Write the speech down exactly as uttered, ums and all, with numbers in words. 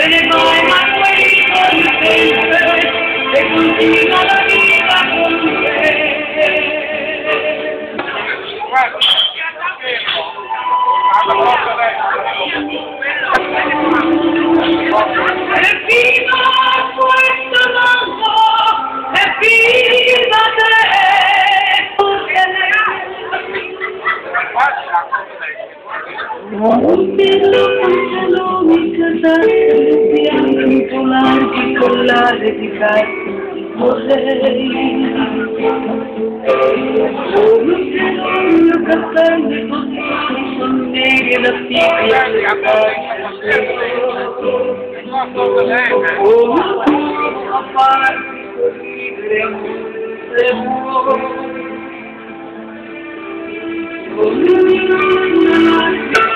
te ne vai ma qui con sempre e continua la vita con te. E fino a questo mondo e viva te. Bello cancellò mi casate, bianco larghi collare di carte, vorrei. Solo che non mio cappello così sono neri e la figlia delle carte. Oh, a farti sorridere se vuoi. Oh,